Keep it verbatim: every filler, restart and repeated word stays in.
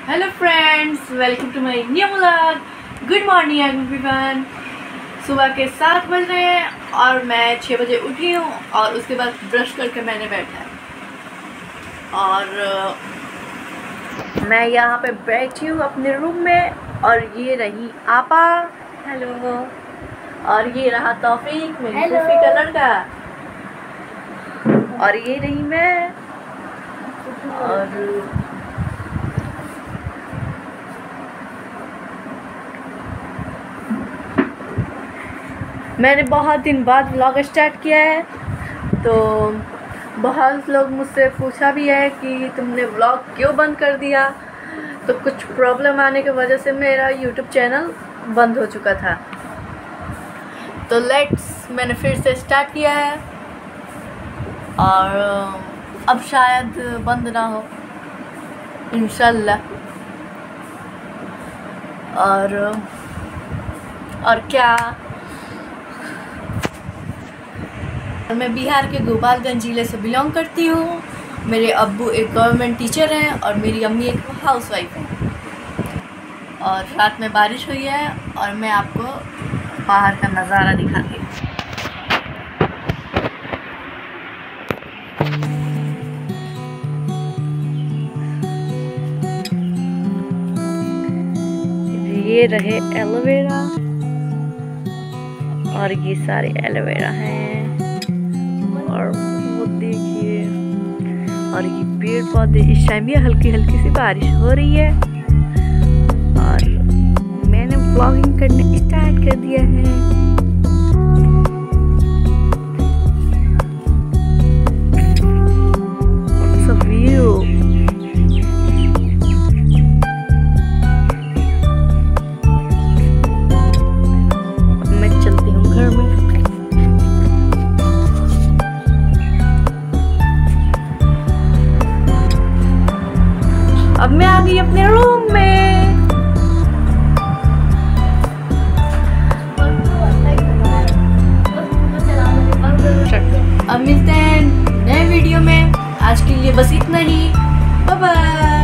Hello friends, welcome to my new vlog. Good morning everyone. सुबह के सात बज रहे हैं और मैं छः बजे उठी हूँ और उसके बाद ब्रश करके मैंने बैठा है और मैं यहाँ पे बैठी हूँ अपने रूम में। और ये रही आपा, हेलो, और ये रहा तौफीक, मेरी फूफी का लड़का, और ये रही मैं। और मैंने बहुत दिन बाद व्लॉग स्टार्ट किया है, तो बहुत लोग मुझसे पूछा भी है कि तुमने व्लॉग क्यों बंद कर दिया। तो कुछ प्रॉब्लम आने की वजह से मेरा यूट्यूब चैनल बंद हो चुका था, तो लेट्स मैंने फिर से स्टार्ट किया है और अब शायद बंद ना हो इंशाल्लाह। और और क्या, मैं बिहार के गोपालगंज ज़िले से बिलोंग करती हूँ। मेरे अब्बू एक गवर्नमेंट टीचर हैं और मेरी अम्मी एक हाउसवाइफ हैं। और रात में बारिश हुई है और मैं आपको बाहर का नज़ारा दिखाती हूँ। ये रहे एलोवेरा और ये सारे एलोवेरा हैं और वो देखिए, और ये पेड़ पौधे। इस टाइम भी हल्की हल्की सी बारिश हो रही है और मैंने व्लॉगिंग करने स्टार्ट कर दिया है। अब मैं आ गई अपने रूम में। अब मिलते हैं नए वीडियो में। आज के लिए बस इतना ही। Bye bye.